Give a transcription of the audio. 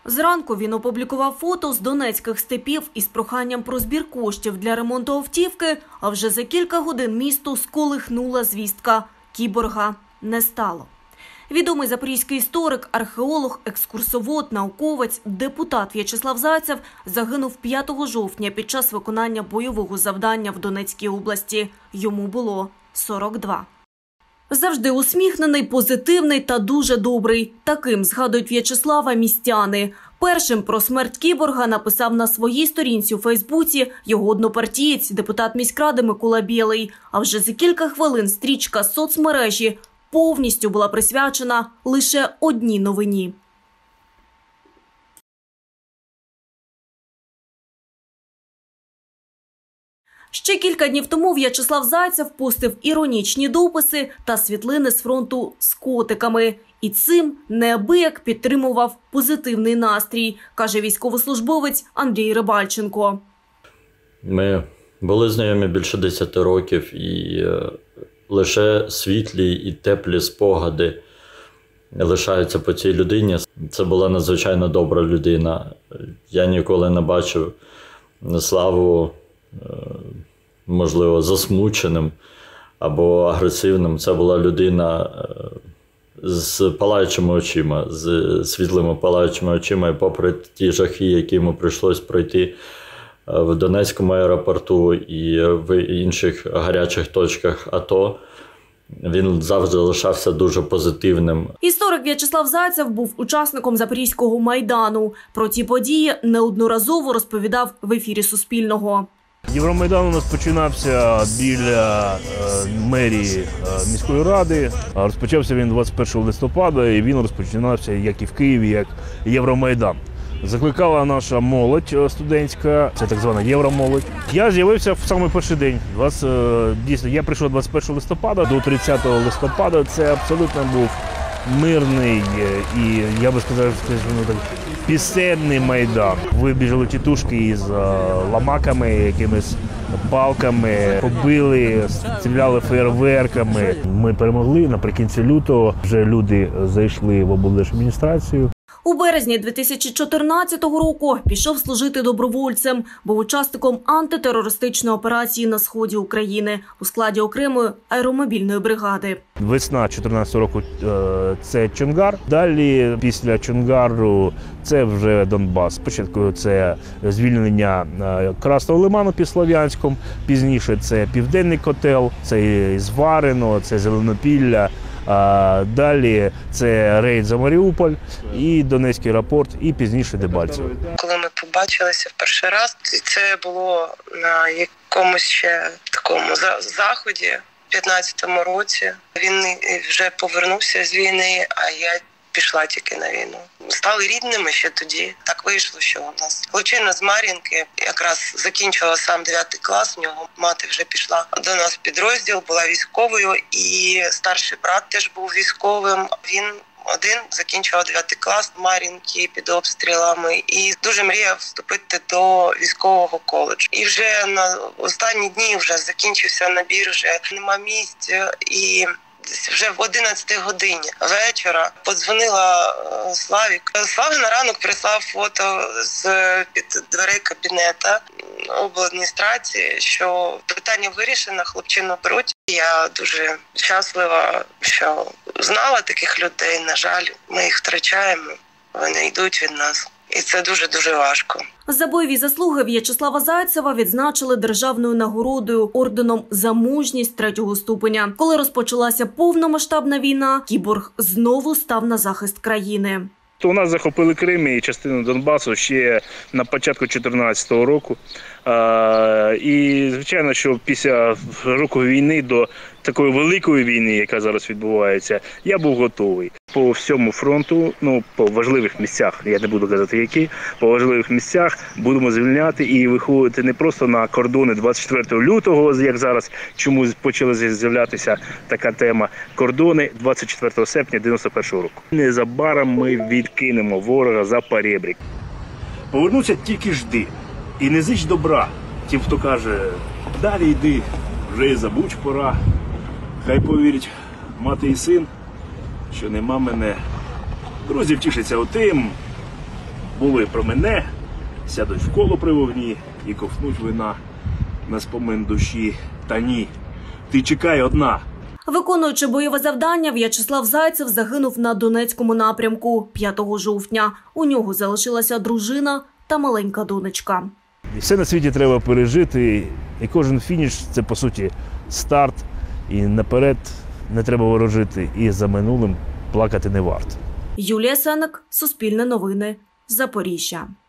Зранку він опублікував фото з донецьких степів із проханням про збір коштів для ремонту автівки, а вже за кілька годин місто сколихнула звістка – кіборга не стало. Відомий запорізький історик, археолог, екскурсовод, науковець, депутат В'ячеслав Зайцев загинув 5 жовтня під час виконання бойового завдання в Донецькій області. Йому було 42. Завжди усміхнений, позитивний та дуже добрий. Таким згадують В'ячеслава містяни. Першим про смерть кіборга написав на своїй сторінці у Фейсбуці його однопартієць, депутат міськради Микола Білий. А вже за кілька хвилин стрічка соцмережі повністю була присвячена лише одній новині. Ще кілька днів тому В'ячеслав Зайцев постив іронічні дописи та світлини з фронту з котиками. І цим неабияк підтримував позитивний настрій, каже військовослужбовець Андрій Рибальченко. Ми були знайомі більше 10 років і лише світлі і теплі спогади лишаються по цій людині. Це була надзвичайно добра людина. Я ніколи не бачив Славу, можливо, засмученим або агресивним. Це була людина з палаючими очима, з світлими палаючими очима. І попри ті жахи, які йому прийшлось пройти в Донецькому аеропорту і в інших гарячих точках АТО, він завжди лишався дуже позитивним. Історик В'ячеслав Зайцев був учасником Запорізького Майдану. Про ці події неодноразово розповідав в ефірі Суспільного. Євромайдан у нас починався біля мерії міської ради. Розпочався він 21 листопада і він розпочинався, як і в Києві, як Євромайдан. Закликала наша молодь студентська, це так звана євромолодь. Я з'явився в самий перший день. Дійсно, я прийшов 21 листопада до 30 листопада. Це абсолютно був мирний і, я би сказав, пісенний майдан. Вибіжали тітушки із ламаками, якимись палками, побили, стріляли фейерверками. Ми перемогли наприкінці лютого. Вже люди зайшли в облдержадміністрацію. У березні 2014 року пішов служити добровольцем, був учасником антитерористичної операції на сході України у складі окремої аеромобільної бригади. Весна 2014 року – це Чонгар. Далі, після Чонгару, це вже Донбас. Спочатку це звільнення Красного Лиману під Слов'янськом, пізніше це Південний котел, це Зварино, це Зеленопілля. Далі це рейд за Маріуполь і Донецький аеропорт, і пізніше Дебальцеве. Коли ми побачилися в перший раз, це було на якомусь ще такому заході в 15-му році. Він вже повернувся з війни, а я пішла тільки на війну. Стали рідними ще тоді. Так вийшло, що у нас хлопчина з Мар'їнки якраз закінчила сам 9 клас, у нього мати вже пішла до нас в підрозділ, була військовою, і старший брат теж був військовим. Він один закінчував 9 клас в Мар'їнці під обстрілами і дуже мріяв вступити до військового коледжу. І вже на останні дні вже закінчився набір, вже нема місць, і вже в 11 годині вечора подзвонила Славік. Слава на ранок прислав фото з-під дверей кабінета обладміністрації, що питання вирішено, хлопчину беруть. Я дуже щаслива, що знала таких людей. На жаль, ми їх втрачаємо, вони йдуть від нас. І це дуже-дуже важко. За бойові заслуги В'ячеслава Зайцева відзначили державною нагородою орденом «За мужність» 3-го ступеня. Коли розпочалася повномасштабна війна, кіборг знову став на захист країни. У нас захопили Крим і частину Донбасу ще на початку 2014 року. І, звичайно, що після року війни до такої великої війни, яка зараз відбувається, я був готовий. По всьому фронту, по важливих місцях, я не буду казати які, по важливих місцях будемо звільняти і виходити не просто на кордони 24 лютого, як зараз чомусь почала з'являтися така тема, кордони 24 серпня 91 року. Незабаром ми відкинемо ворога за поребрик. Повернуться тільки жди і не зич добра тим, хто каже, далі йди, вже і забудь пора. Хай повірять мати і син, що нема мене. Друзі втішаться отим, були про мене, сядуть в коло при вогні і ковтнуть вина на спомин душі. Та ні, ти чекай одна. Виконуючи бойове завдання, В'ячеслав Зайцев загинув на Донецькому напрямку 5 жовтня. У нього залишилася дружина та маленька донечка. Все на світі треба пережити, і кожен фініш – це, по суті, старт, і наперед не треба ворожити, і за минулим плакати не варто. Юлія Сенек, Суспільне новини, Запоріжжя.